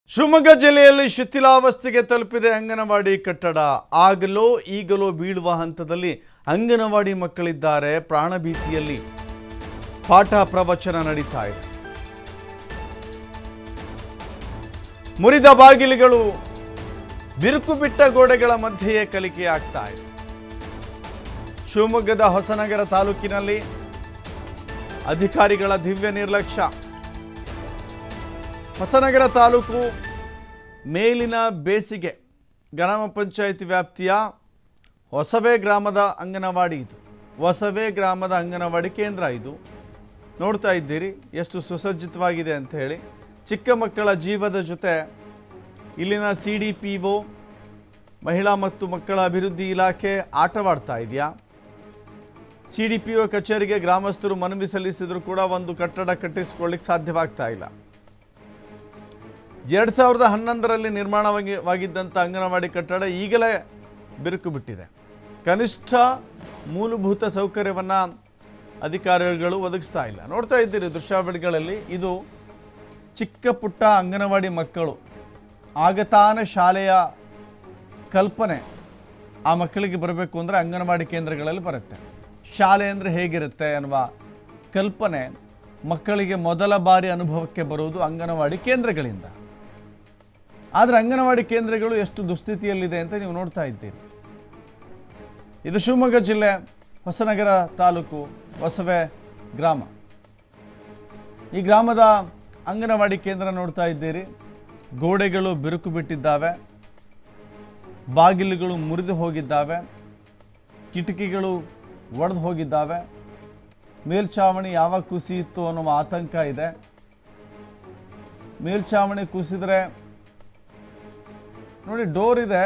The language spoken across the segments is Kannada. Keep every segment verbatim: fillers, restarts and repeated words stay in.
ಶಿವಮೊಗ್ಗ ಜಿಲ್ಲೆಯಲ್ಲಿ ಶಿಥಿಲಾವಸ್ಥೆಗೆ ತಲುಪಿದೆ ಅಂಗನವಾಡಿ ಕಟ್ಟಡ. ಆಗಲೋ ಈಗಲೋ ಬೀಳುವ ಹಂತದಲ್ಲಿ ಅಂಗನವಾಡಿ ಮಕ್ಕಳಿದ್ದಾರೆ. ಪ್ರಾಣಭೀತಿಯಲ್ಲಿ ಪಾಠ ಪ್ರವಚನ ನಡೀತಾ ಇದೆ. ಮುರಿದ ಬಾಗಿಲುಗಳು, ಬಿರುಕು ಬಿಟ್ಟ ಗೋಡೆಗಳ ಮಧ್ಯೆಯೇ ಕಲಿಕೆ ಆಗ್ತಾ ಇದೆ. ಶಿವಮೊಗ್ಗದ ಹೊಸನಗರ ತಾಲೂಕಿನಲ್ಲಿ ಅಧಿಕಾರಿಗಳ ದಿವ್ಯ ನಿರ್ಲಕ್ಷ್ಯ. ಹೊಸನಗರ ತಾಲೂಕು ಮೇಲಿನ ಬೇಸಿಗೆ ಗ್ರಾಮ ಪಂಚಾಯಿತಿ ವ್ಯಾಪ್ತಿಯ ಹೊಸವೇ ಗ್ರಾಮದ ಅಂಗನವಾಡಿ ಇದು. ಹೊಸವೇ ಗ್ರಾಮದ ಅಂಗನವಾಡಿ ಕೇಂದ್ರ ಇದು. ನೋಡ್ತಾ ಇದ್ದೀರಿ ಎಷ್ಟು ಸುಸಜ್ಜಿತವಾಗಿದೆ ಅಂತ ಹೇಳಿ. ಚಿಕ್ಕ ಮಕ್ಕಳ ಜೀವದ ಜೊತೆ ಇಲ್ಲಿನ ಸಿ ಡಿ ಪಿ ಒ ಮಹಿಳಾ ಮತ್ತು ಮಕ್ಕಳ ಅಭಿವೃದ್ಧಿ ಇಲಾಖೆ ಆಟವಾಡ್ತಾ ಇದೆಯಾ? ಸಿ ಡಿ ಪಿ ಒ ಕಚೇರಿಗೆ ಗ್ರಾಮಸ್ಥರು ಮನವಿ ಸಲ್ಲಿಸಿದ್ರು ಕೂಡ ಒಂದು ಕಟ್ಟಡ ಕಟ್ಟಿಸಿಕೊಳ್ಳಿಕ್ಕೆ ಸಾಧ್ಯವಾಗ್ತಾ ಇಲ್ಲ. ಎರಡು ಸಾವಿರದ ಹನ್ನೊಂದರಲ್ಲಿ ನಿರ್ಮಾಣವಾಗಿದ್ದಂಥ ಅಂಗನವಾಡಿ ಕಟ್ಟಡ ಈಗಲೇ ಬಿರುಕು ಬಿಟ್ಟಿದೆ. ಕನಿಷ್ಠ ಮೂಲಭೂತ ಸೌಕರ್ಯವನ್ನು ಅಧಿಕಾರಿಗಳು ಒದಗಿಸ್ತಾ ಇಲ್ಲ. ನೋಡ್ತಾ ಇದ್ದೀರಿ ದೃಶ್ಯಾವಳಿಗಳಲ್ಲಿ. ಇದು ಚಿಕ್ಕ ಪುಟ್ಟ ಅಂಗನವಾಡಿ ಮಕ್ಕಳು ಆಗತಾನ ಶಾಲೆಯ ಕಲ್ಪನೆ ಆ ಮಕ್ಕಳಿಗೆ ಬರಬೇಕು ಅಂದರೆ ಅಂಗನವಾಡಿ ಕೇಂದ್ರಗಳಲ್ಲಿ ಬರುತ್ತೆ. ಶಾಲೆ ಅಂದರೆ ಹೇಗಿರುತ್ತೆ ಅನ್ನುವ ಕಲ್ಪನೆ ಮಕ್ಕಳಿಗೆ ಮೊದಲ ಬಾರಿ ಅನುಭವಕ್ಕೆ ಬರುವುದು ಅಂಗನವಾಡಿ ಕೇಂದ್ರಗಳಿಂದ. ಆದರೆ ಅಂಗನವಾಡಿ ಕೇಂದ್ರಗಳು ಎಷ್ಟು ದುಸ್ಥಿತಿಯಲ್ಲಿದೆ ಅಂತ ನೀವು ನೋಡ್ತಾ ಇದ್ದೀರಿ. ಇದು ಶಿವಮೊಗ್ಗ ಜಿಲ್ಲೆ ಹೊಸನಗರ ತಾಲೂಕು ಹೊಸವೇ ಗ್ರಾಮ. ಈ ಗ್ರಾಮದ ಅಂಗನವಾಡಿ ಕೇಂದ್ರ ನೋಡ್ತಾ ಇದ್ದೀರಿ. ಗೋಡೆಗಳು ಬಿರುಕು ಬಿಟ್ಟಿದ್ದಾವೆ, ಬಾಗಿಲುಗಳು ಮುರಿದು ಹೋಗಿದ್ದಾವೆ, ಕಿಟಕಿಗಳು ಒಡೆದು ಹೋಗಿದ್ದಾವೆ. ಮೇಲ್ಛಾವಣಿ ಯಾವಾಗ ಕುಸಿಯಿತ್ತು ಅನ್ನುವ ಆತಂಕ ಇದೆ. ಮೇಲ್ಛಾವಣಿ ಕುಸಿದ್ರೆ ನೋಡಿ, ಡೋರ್ ಇದೆ.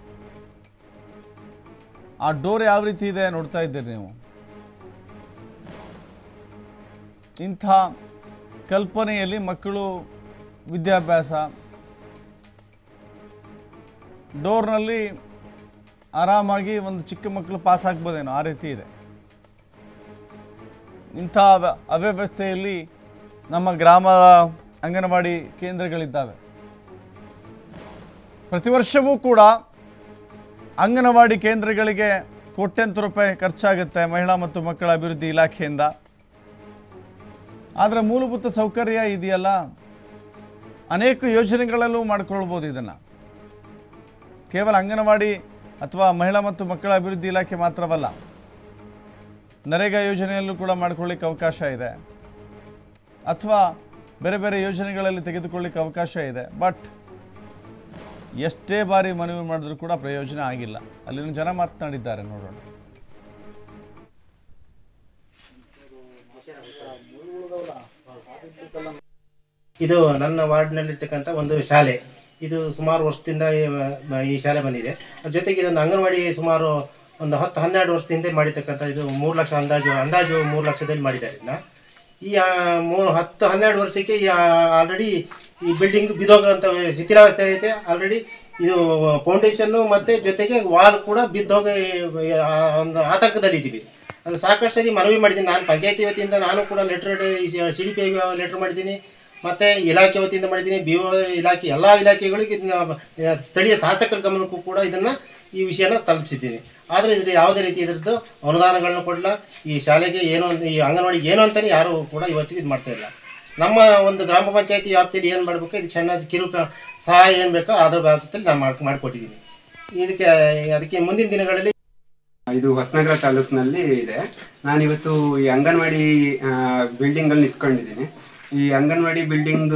ಆ ಡೋರ್ ಯಾವ ರೀತಿ ಇದೆ ನೋಡ್ತಾ ಇದ್ದೀರಿ ನೀವು. ಇಂಥ ಕಲ್ಪನೆಯಲ್ಲಿ ಮಕ್ಕಳು ವಿದ್ಯಾಭ್ಯಾಸ, ಡೋರ್ನಲ್ಲಿ ಆರಾಮಾಗಿ ಒಂದು ಚಿಕ್ಕ ಮಕ್ಕಳು ಪಾಸ್ ಆಗ್ಬೋದೇನೋ ಆ ರೀತಿ ಇದೆ. ಇಂಥ ಅವ್ಯವಸ್ಥೆಯಲ್ಲಿ ನಮ್ಮ ಗ್ರಾಮದ ಅಂಗನವಾಡಿ ಕೇಂದ್ರಗಳಿದ್ದಾವೆ. ಪ್ರತಿ ವರ್ಷವೂ ಕೂಡ ಅಂಗನವಾಡಿ ಕೇಂದ್ರಗಳಿಗೆ ಕೋಟ್ಯಂತರ ರೂಪಾಯಿ ಖರ್ಚಾಗುತ್ತೆ ಮಹಿಳಾ ಮತ್ತು ಮಕ್ಕಳ ಅಭಿವೃದ್ಧಿ ಇಲಾಖೆಯಿಂದ. ಆದರೆ ಮೂಲಭೂತ ಸೌಕರ್ಯ ಇದೆಯಲ್ಲ, ಅನೇಕ ಯೋಜನೆಗಳಲ್ಲೂ ಮಾಡಿಕೊಳ್ಬೋದು. ಇದನ್ನು ಕೇವಲ ಅಂಗನವಾಡಿ ಅಥವಾ ಮಹಿಳಾ ಮತ್ತು ಮಕ್ಕಳ ಅಭಿವೃದ್ಧಿ ಇಲಾಖೆ ಮಾತ್ರವಲ್ಲ, ನರೇಗಾ ಯೋಜನೆಯಲ್ಲೂ ಕೂಡ ಮಾಡಿಕೊಳ್ಳಿಕ್ಕೆ ಅವಕಾಶ ಇದೆ, ಅಥವಾ ಬೇರೆ ಬೇರೆ ಯೋಜನೆಗಳಲ್ಲಿ ತೆಗೆದುಕೊಳ್ಳಿಕ್ಕೆ ಅವಕಾಶ ಇದೆ. ಬಟ್ ಎಷ್ಟೇ ಬಾರಿ ಮನವಿ ಮಾಡಿದ್ರೂ ಕೂಡ ಪ್ರಯೋಜನ ಆಗಿಲ್ಲ. ಅಲ್ಲಿನ ಜನ ಮಾತನಾಡಿದ್ದಾರೆ, ನೋಡೋಣ. ಇದು ನನ್ನ ವಾರ್ಡ್ನಲ್ಲಿರ್ತಕ್ಕಂಥ ಒಂದು ಶಾಲೆ. ಇದು ಸುಮಾರು ವರ್ಷದಿಂದ ಈ ಶಾಲೆ ಬಂದಿದೆ. ಜೊತೆಗೆ ಇದೊಂದು ಅಂಗನವಾಡಿ ಸುಮಾರು ಒಂದು ಹತ್ತು ಹನ್ನೆರಡು ವರ್ಷದಿಂದ ಮಾಡಿರ್ತಕ್ಕಂಥ ಇದು ಮೂರು ಲಕ್ಷ ಅಂದಾಜು ಅಂದಾಜು ಮೂರು ಲಕ್ಷದಲ್ಲಿ ಮಾಡಿದ್ದಾರೆ. ಇದನ್ನ ಈ ಮೂರು ಹತ್ತು ಹನ್ನೆರಡು ವರ್ಷಕ್ಕೆ ಈ ಆಲ್ರೆಡಿ ಈ ಬಿಲ್ಡಿಂಗ್ ಬಿದ್ದೋಗೋಂಥ ಶಿಥಿಲಾವಸ್ಥೆ ಐತೆ. ಆಲ್ರೆಡಿ ಇದು ಫೌಂಡೇಶನ್ನು ಮತ್ತು ಜೊತೆಗೆ ವಾಲ್ ಕೂಡ ಬಿದ್ದೋಗ ಒಂದು ಆತಂಕದಲ್ಲಿದ್ದೀವಿ. ಅದು ಸಾಕಷ್ಟು ಸರಿ ಮನವಿ ಮಾಡಿದ್ದೀನಿ ನಾನು. ಪಂಚಾಯತಿ ವತಿಯಿಂದ ನಾನು ಕೂಡ ಲೆಟ್ರ್ ಸಿ ಡಿ ಪಿ ಐಗೆ ಲೆಟ್ರ್ ಮಾಡಿದ್ದೀನಿ, ಮತ್ತು ಇಲಾಖೆ ವತಿಯಿಂದ ಮಾಡಿದ್ದೀನಿ. ಬಿ ಒ ಇಲಾಖೆ ಎಲ್ಲ ಇಲಾಖೆಗಳಿಗೆ ಇದನ್ನ ಸ್ಥಳೀಯ ಶಾಸಕರ ಗಮನಕ್ಕೂ ಕೂಡ ಇದನ್ನು ಈ ವಿಷಯನ ತಲುಪಿಸಿದ್ದೀನಿ. ಆದರೆ ಇದ್ರ ಯಾವುದೇ ರೀತಿ ಇದರದ್ದು ಅನುದಾನಗಳನ್ನ ಕೊಡಲ್ಲ. ಈ ಶಾಲೆಗೆ ಏನೋ ಈ ಅಂಗನವಾಡಿಗೆ ಏನೋ ಅಂತಲೇ ಯಾರೂ ಕೂಡ ಇವತ್ತಿಗೆ ಇದು ಮಾಡ್ತಾಯಿಲ್ಲ. ನಮ್ಮ ಒಂದು ಗ್ರಾಮ ಪಂಚಾಯತಿ ವ್ಯಾಪ್ತಿಯಲ್ಲಿ ಏನು ಮಾಡಬೇಕು, ಇದು ಸಣ್ಣ ಕಿರುಕ ಸಹಾಯ ಏನು ಬೇಕೋ ಅದರ ವ್ಯಾಪ್ತಿಯಲ್ಲಿ ನಾನು ಮಾಡಿ ಮಾಡಿಕೊಟ್ಟಿದ್ದೀನಿ. ಇದಕ್ಕೆ ಅದಕ್ಕೆ ಮುಂದಿನ ದಿನಗಳಲ್ಲಿ ಇದು ಹೊಸನಗರ ತಾಲೂಕಿನಲ್ಲಿ ಇದೆ. ನಾನಿವತ್ತು ಈ ಅಂಗನವಾಡಿ ಬಿಲ್ಡಿಂಗಲ್ಲಿ ನಿಂತ್ಕೊಂಡಿದ್ದೀನಿ. ಈ ಅಂಗನವಾಡಿ ಬಿಲ್ಡಿಂಗ್ದು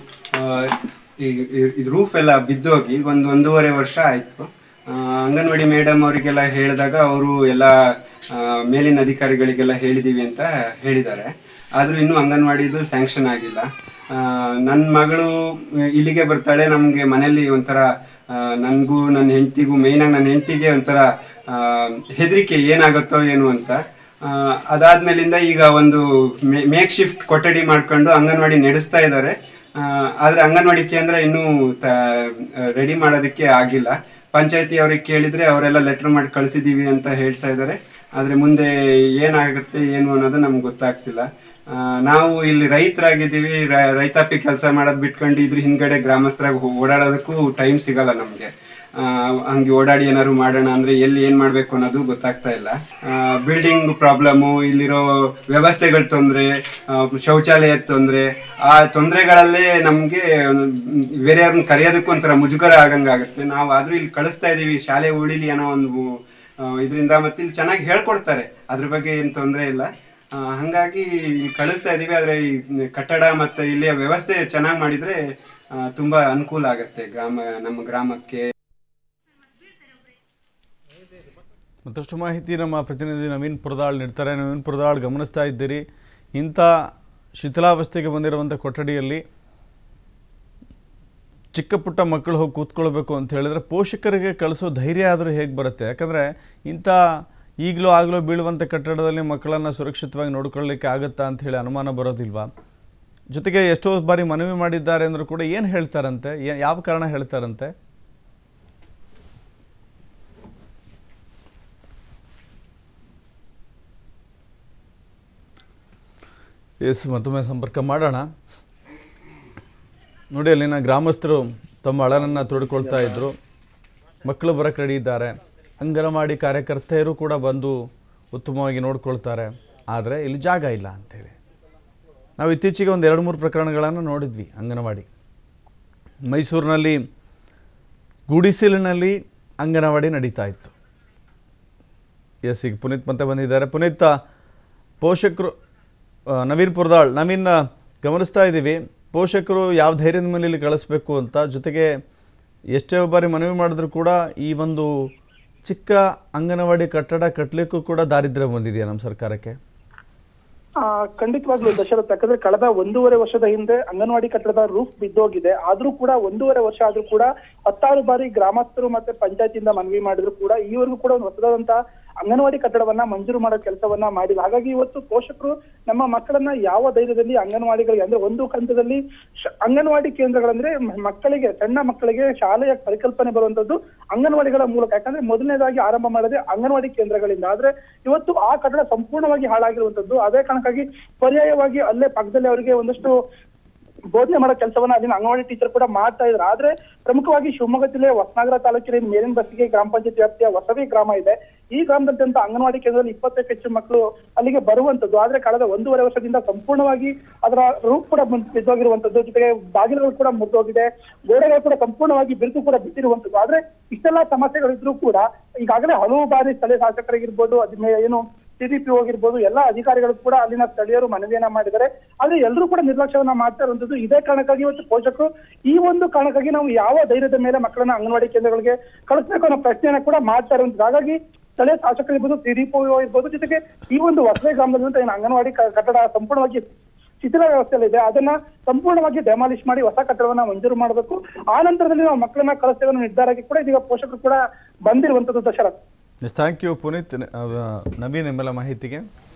ಇದು ರೂಫ್ ಎಲ್ಲ ಬಿದ್ದೋಗಿ ಒಂದು ಒಂದೂವರೆ ವರ್ಷ ಆಯಿತು. ಅಂಗನವಾಡಿ ಮೇಡಮ್ ಅವರಿಗೆಲ್ಲ ಹೇಳಿದಾಗ ಅವರು ಎಲ್ಲ ಮೇಲಿನ ಅಧಿಕಾರಿಗಳಿಗೆಲ್ಲ ಹೇಳಿದ್ದೀವಿ ಅಂತ ಹೇಳಿದ್ದಾರೆ. ಆದರೂ ಇನ್ನೂ ಅಂಗನವಾಡಿದು ಸ್ಯಾಂಕ್ಷನ್ ಆಗಿಲ್ಲ. ನನ್ನ ಮಗಳು ಇಲ್ಲಿಗೆ ಬರ್ತಾಳೆ. ನಮಗೆ ಮನೆಯಲ್ಲಿ ಒಂಥರ ನನಗೂ ನನ್ನ ಹೆಂಡತಿಗೂ, ಮೇಯ್ನಾಗಿ ನನ್ನ ಹೆಂಡತಿಗೆ ಒಂಥರ ಹೆದರಿಕೆ ಏನಾಗುತ್ತೋ ಏನು ಅಂತ. ಅದಾದ್ಮೇಲಿಂದ ಈಗ ಒಂದು ಮೇಕ್ ಶಿಫ್ಟ್ ಕೊಠಡಿ ಮಾಡ್ಕೊಂಡು ಅಂಗನವಾಡಿ ನಡೆಸ್ತಾ ಇದ್ದಾರೆ. ಆದರೆ ಅಂಗನವಾಡಿ ಕೇಂದ್ರ ಇನ್ನೂ ತ ರೆಡಿ ಮಾಡೋದಕ್ಕೆ ಆಗಿಲ್ಲ. ಪಂಚಾಯತಿ ಅವ್ರಿಗೆ ಕೇಳಿದರೆ ಅವರೆಲ್ಲ ಲೆಟ್ರ್ ಮಾಡಿ ಕಳಿಸಿದ್ದೀವಿ ಅಂತ ಹೇಳ್ತಾ ಇದ್ದಾರೆ. ಆದರೆ ಮುಂದೆ ಏನಾಗುತ್ತೆ ಏನು ಅನ್ನೋದು ನಮ್ಗೆ ಗೊತ್ತಾಗ್ತಿಲ್ಲ. ನಾವು ಇಲ್ಲಿ ರೈತರಾಗಿದ್ದೀವಿ, ರೈತಾಪಿ ಕೆಲಸ ಮಾಡೋದು ಬಿಟ್ಕೊಂಡು ಇದ್ರ ಹಿಂದ್ಗಡೆ ಗ್ರಾಮಸ್ಥರಾಗಿ ಓಡಾಡೋದಕ್ಕೂ ಟೈಮ್ ಸಿಗಲ್ಲ ನಮಗೆ. ಹಂಗೆ ಓಡಾಡಿ ಏನಾದ್ರು ಮಾಡೋಣ ಅಂದರೆ ಎಲ್ಲಿ ಏನು ಮಾಡಬೇಕು ಅನ್ನೋದು ಗೊತ್ತಾಗ್ತಾ ಇಲ್ಲ. ಬಿಲ್ಡಿಂಗ್ ಪ್ರಾಬ್ಲಮ್ಮು, ಇಲ್ಲಿರೋ ವ್ಯವಸ್ಥೆಗಳ ತೊಂದರೆ, ಶೌಚಾಲಯದ ತೊಂದರೆ, ಆ ತೊಂದರೆಗಳಲ್ಲೇ ನಮಗೆ ಬೇರೆಯವ್ರನ್ನ ಕರೆಯೋದಕ್ಕೂ ಒಂಥರ ಮುಜುಗರ ಆಗಂಗಾಗುತ್ತೆ. ನಾವು ಆದರೂ ಇಲ್ಲಿ ಕಳಿಸ್ತಾ ಇದ್ದೀವಿ ಶಾಲೆ ಉಳಿಲಿ ಅನ್ನೋ ಒಂದು ಇದರಿಂದ, ಮತ್ತು ಇಲ್ಲಿ ಚೆನ್ನಾಗಿ ಹೇಳ್ಕೊಡ್ತಾರೆ, ಅದ್ರ ಬಗ್ಗೆ ಏನು ತೊಂದರೆ ಇಲ್ಲ. ಹಾಗಾಗಿ ಇಲ್ಲಿ ಕಳಿಸ್ತಾ ಇದ್ದೀವಿ. ಆದರೆ ಈ ಕಟ್ಟಡ ಮತ್ತು ಇಲ್ಲಿಯ ವ್ಯವಸ್ಥೆ ಚೆನ್ನಾಗಿ ಮಾಡಿದರೆ ತುಂಬ ಅನುಕೂಲ ಆಗುತ್ತೆ ಗ್ರಾಮ ನಮ್ಮ ಗ್ರಾಮಕ್ಕೆ. ಮತ್ತಷ್ಟು ಮಾಹಿತಿ ನಮ್ಮ ಪ್ರತಿನಿಧಿ ನವೀನ್ ಪುರದಾಳ್ ನೀಡ್ತಾರೆ. ನವೀನ್ ಪುರದಾಳ್, ಗಮನಿಸ್ತಾ ಇದ್ದೀರಿ, ಇಂಥ ಶಿಥಿಲಾವಸ್ಥೆಗೆ ಬಂದಿರುವಂಥ ಕೊಠಡಿಯಲ್ಲಿ ಚಿಕ್ಕ ಪುಟ್ಟ ಮಕ್ಕಳು ಹೋಗಿ ಕೂತ್ಕೊಳ್ಬೇಕು ಅಂತ ಹೇಳಿದ್ರೆ ಪೋಷಕರಿಗೆ ಕಳಿಸೋ ಧೈರ್ಯ ಆದರೂ ಹೇಗೆ ಬರುತ್ತೆ? ಯಾಕಂದರೆ ಇಂಥ ಈಗಲೂ ಆಗಲೂ ಬೀಳುವಂಥ ಕಟ್ಟಡದಲ್ಲಿ ಮಕ್ಕಳನ್ನು ಸುರಕ್ಷಿತವಾಗಿ ನೋಡ್ಕೊಳ್ಳಿಕ್ಕೆ ಆಗುತ್ತಾ ಅಂತ ಹೇಳಿ ಅನುಮಾನ ಬರೋದಿಲ್ವಾ? ಜೊತೆಗೆ ಎಷ್ಟೋ ಬಾರಿ ಮನವಿ ಮಾಡಿದ್ದಾರೆ ಅಂದರೂ ಕೂಡ ಏನು ಹೇಳ್ತಾರಂತೆ, ಯಾವ ಕಾರಣ ಹೇಳ್ತಾರಂತೆ? ಎಸ್, ಮತ್ತೊಮ್ಮೆ ಸಂಪರ್ಕ ಮಾಡೋಣ. ನೋಡಿ, ಅಲ್ಲಿನ ಗ್ರಾಮಸ್ಥರು ತಮ್ಮ ಅಳನನ್ನು ತೋಡಿಕೊಳ್ತಾ ಇದ್ದರು. ಮಕ್ಕಳು ಬರೋಕ್ಕೆ ರೆಡಿ ಇದ್ದಾರೆ, ಅಂಗನವಾಡಿ ಕಾರ್ಯಕರ್ತೆಯರು ಕೂಡ ಬಂದು ಉತ್ತಮವಾಗಿ ನೋಡ್ಕೊಳ್ತಾರೆ, ಆದರೆ ಇಲ್ಲಿ ಜಾಗ ಇಲ್ಲ ಅಂಥೇಳಿ. ನಾವು ಇತ್ತೀಚೆಗೆ ಒಂದು ಎರಡು ಮೂರು ಪ್ರಕರಣಗಳನ್ನು ನೋಡಿದ್ವಿ. ಅಂಗನವಾಡಿ ಮೈಸೂರಿನಲ್ಲಿ ಗುಡಿಸಿಲಿನಲ್ಲಿ ಅಂಗನವಾಡಿ ನಡೀತಾ ಇತ್ತು. ಎಸ್, ಈಗ ಪುನೀತ್ ಮತ್ತೆ ಬಂದಿದ್ದಾರೆ. ಪುನೀತ್, ಪೋಷಕರು ನವೀನ್ ಪುರದಾಳ್, ನವೀನ್, ಗಮನಿಸ್ತಾ ಇದ್ದೀವಿ ಪೋಷಕರು ಯಾವ ಧೈರ್ಯದ ಮೇಲೆ ಇಲ್ಲಿ ಕಳಿಸ್ಬೇಕು ಅಂತ. ಜೊತೆಗೆ ಎಷ್ಟೇ ಬಾರಿ ಮನವಿ ಮಾಡಿದ್ರು ಕೂಡ ಈ ಒಂದು ಚಿಕ್ಕ ಅಂಗನವಾಡಿ ಕಟ್ಟಡ ಕಟ್ಟಲಿಕ್ಕೂ ಕೂಡ ದಾರಿದ್ರ್ಯ ಬಂದಿದೆಯಾ ನಮ್ಮ ಸರ್ಕಾರಕ್ಕೆ? ಆ ಖಂಡಿತವಾಗ್ಲೂ ದಶರಥ್, ಯಾಕಂದ್ರೆ ಕಳೆದ ಒಂದೂವರೆ ವರ್ಷದ ಹಿಂದೆ ಅಂಗನವಾಡಿ ಕಟ್ಟಡದ ರೂಫ್ ಬಿದ್ದೋಗಿದೆ. ಆದ್ರೂ ಕೂಡ ಒಂದೂವರೆ ವರ್ಷ ಆದ್ರೂ ಕೂಡ ಹತ್ತಾರು ಬಾರಿ ಗ್ರಾಮಸ್ಥರು ಮತ್ತೆ ಪಂಚಾಯತಿಯಿಂದ ಮನವಿ ಮಾಡಿದ್ರು ಕೂಡ ಈವರೆಗೂ ಕೂಡ ಒಂದು ಹೊಸದಾದಂತ ಅಂಗನವಾಡಿ ಕಟ್ಟಡವನ್ನ ಮಂಜೂರು ಮಾಡೋ ಕೆಲಸವನ್ನ ಮಾಡಿಲ್ಲ. ಹಾಗಾಗಿ ಇವತ್ತು ಪೋಷಕರು ನಮ್ಮ ಮಕ್ಕಳನ್ನ ಯಾವ ಧೈರ್ಯದಲ್ಲಿ ಅಂಗನವಾಡಿಗಳಿಗೆ, ಅಂದ್ರೆ ಒಂದು ಹಂತದಲ್ಲಿ ಅಂಗನವಾಡಿ ಕೇಂದ್ರಗಳಂದ್ರೆ ಮಕ್ಕಳಿಗೆ, ಸಣ್ಣ ಮಕ್ಕಳಿಗೆ ಶಾಲೆಯ ಪರಿಕಲ್ಪನೆ ಬರುವಂತದ್ದು ಅಂಗನವಾಡಿಗಳ ಮೂಲಕ. ಯಾಕಂದ್ರೆ ಮೊದಲನೇದಾಗಿ ಆರಂಭ ಮಾಡದೆ ಅಂಗನವಾಡಿ ಕೇಂದ್ರಗಳಿಂದ. ಆದ್ರೆ ಇವತ್ತು ಆ ಕಟ್ಟಡ ಸಂಪೂರ್ಣವಾಗಿ ಹಾಳಾಗಿರುವಂತದ್ದು. ಅದೇ ಕಾರಣಕ್ಕಾಗಿ ಪರ್ಯಾಯವಾಗಿ ಅಲ್ಲೇ ಪಕ್ಕದಲ್ಲಿ ಅವರಿಗೆ ಒಂದಷ್ಟು ಬೋಧನೆ ಮಾಡೋ ಕೆಲಸವನ್ನ ಅಲ್ಲಿನ ಅಂಗನವಾಡಿ ಟೀಚರ್ ಕೂಡ ಮಾಡ್ತಾ ಇದ್ರು. ಆದ್ರೆ ಪ್ರಮುಖವಾಗಿ ಶಿವಮೊಗ್ಗ ಜಿಲ್ಲೆ ಹೊಸನಗರ ತಾಲೂಕಿನ ಮೇಲಿನ ಬಸ್ಸಿಗೆ ಗ್ರಾಮ ಪಂಚಾಯತ್ ವ್ಯಾಪ್ತಿಯ ಹೊಸವಿ ಗ್ರಾಮ ಇದೆ. ಈ ಗ್ರಾಮದಂತ ಅಂಗನವಾಡಿ ಕೇಂದ್ರದಲ್ಲಿ ಇಪ್ಪತ್ತಕ್ಕೂ ಹೆಚ್ಚು ಮಕ್ಕಳು ಅಲ್ಲಿಗೆ ಬರುವಂತದ್ದು. ಆದ್ರೆ ಕಳೆದ ಒಂದೂವರೆ ವರ್ಷದಿಂದ ಸಂಪೂರ್ಣವಾಗಿ ಅದರ ರೂಪ್ ಕೂಡ ಬಿದ್ದೋಗಿರುವಂತದ್ದು. ಜೊತೆಗೆ ಬಾಗಿಲುಗಳು ಕೂಡ ಮುರಿದೋಗಿದೆ, ಗೋಡೆಗಳು ಕೂಡ ಸಂಪೂರ್ಣವಾಗಿ ಬಿರುಕು ಕೂಡ ಬಿದ್ದಿರುವಂತದ್ದು. ಆದ್ರೆ ಇಷ್ಟೆಲ್ಲಾ ಸಮಸ್ಯೆಗಳಿದ್ರು ಕೂಡ ಈಗಾಗಲೇ ಹಲವು ಬಾರಿ ಸ್ಥಳೀಯ ಶಾಸಕರಿಗಿರ್ಬೋದು, ಅದ ಏನು ಸಿಡಿಪಿ ಹೋಗಿರ್ಬೋದು, ಎಲ್ಲಾ ಅಧಿಕಾರಿಗಳು ಕೂಡ ಅಲ್ಲಿನ ಸ್ಥಳೀಯರು ಮನವಿಯನ್ನ ಮಾಡಿದ್ದಾರೆ. ಆದ್ರೆ ಎಲ್ಲರೂ ಕೂಡ ನಿರ್ಲಕ್ಷ್ಯವನ್ನ ಮಾಡ್ತಾ ಇರುವಂತದ್ದು. ಇದೇ ಕಾರಣಕ್ಕಾಗಿ ಇವತ್ತು ಪೋಷಕರು ಈ ಒಂದು ಕಾರಣಕ್ಕಾಗಿ ನಾವು ಯಾವ ಧೈರ್ಯದ ಮೇಲೆ ಮಕ್ಕಳನ್ನ ಅಂಗನವಾಡಿ ಕೇಂದ್ರಗಳಿಗೆ ಕಳಿಸ್ಬೇಕು ಅನ್ನೋ ಪ್ರಶ್ನೆಯನ್ನ ಕೂಡ ಮಾಡ್ತಾ ಇರುವಂತದ್ದು. ಹಾಗಾಗಿ ಸ್ಥಳೀಯ ಶಾಸಕರಿರ್ಬೋದು, ಸಿಡಿಪಿ ಇರ್ಬೋದು, ಜೊತೆಗೆ ಈ ಒಂದು ಹೊಸದೇ ಗ್ರಾಮದಲ್ಲಿ ಏನು ಅಂಗನವಾಡಿ ಕಟ್ಟಡ ಸಂಪೂರ್ಣವಾಗಿ ಶಿಥಿಲ ವ್ಯವಸ್ಥೆಯಲ್ಲಿದೆ, ಅದನ್ನ ಸಂಪೂರ್ಣವಾಗಿ ಡೆಮಾಲಿಷ್ ಮಾಡಿ ಹೊಸ ಕಟ್ಟಡವನ್ನ ಮಂಜೂರು ಮಾಡಬೇಕು. ಆ ನಂತರದಲ್ಲಿ ನಾವು ಮಕ್ಕಳನ್ನ ಕಳಿಸ್ತೇವೆ ಅನ್ನೋ ನಿರ್ಧಾರಕ್ಕೆ ಕೂಡ ಇದೀಗ ಪೋಷಕರು ಕೂಡ ಬಂದಿರುವಂತದ್ದು. ದಶರಥ್, ಥ್ಯಾಂಕ್ ಯು ಪುನೀತ್, ನವೀನ್, ನಿಮ್ಮೆಲ್ಲ ಮಾಹಿತಿಗೆ.